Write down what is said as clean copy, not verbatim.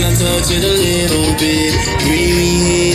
I touch it a little bit. Breathe me